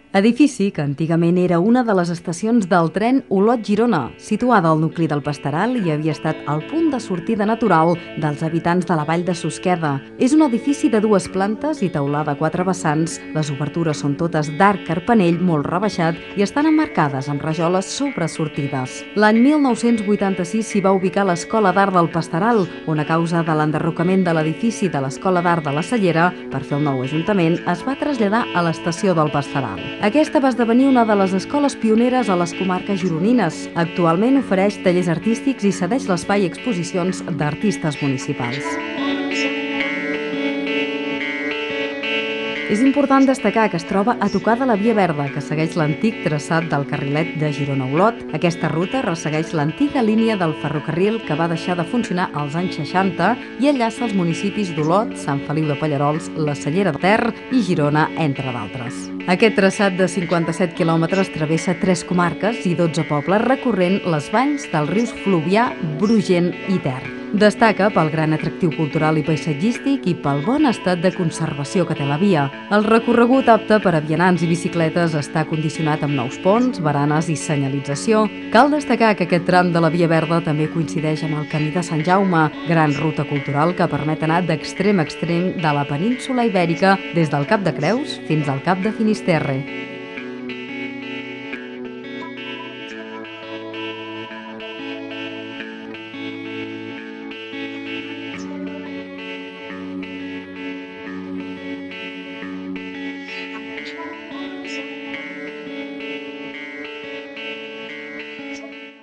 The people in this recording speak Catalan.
Edifici que antigament era una de les estacions del tren Olot-Girona, situada al nucli del Pasteral i havia estat el punt de sortida natural dels habitants de la vall de Susqueda. És un edifici de 2 plantes i teulada a 4 vessants. Les obertures són totes d'arc carpanell molt rebaixat i estan emmarcades amb rajoles sobresortides. L'any 1986 s'hi va ubicar l'Escola d'Art del Pasteral, on a causa de l'enderrocament de l'edifici de l'Escola d'Art de la Cellera, per fer el nou ajuntament, es va traslladar a l'estació del Pasteral. Aquesta va esdevenir una de les escoles pioneres a les comarques gironines. Actualment ofereix tallers artístics i cedeix l'espai a exposicions d'artistes municipals. És important destacar que es troba a tocar de la Via Verda, que segueix l'antic traçat del carrilet de Girona-Olot. Aquesta ruta ressegueix l'antiga línia del ferrocarril que va deixar de funcionar als anys 60 i enllaça els municipis d'Olot, Sant Feliu de Pallerols, la Cellera de Ter i Girona, entre d'altres. Aquest traçat de 57 quilòmetres travessa 3 comarques i 12 pobles recorrent les valls dels rius Fluvià, Brugent i Ter. Destaca pel gran atractiu cultural i paisatgístic i pel bon estat de conservació que té la via. El recorregut apte per a vianants i bicicletes està condicionat amb nous ponts, baranes i senyalització. Cal destacar que aquest tram de la Via Verda també coincideix amb el Camí de Sant Jaume, gran ruta cultural que permet anar d'extrem a extrem de la península Ibèrica des del Cap de Creus fins al Cap de Finisterre.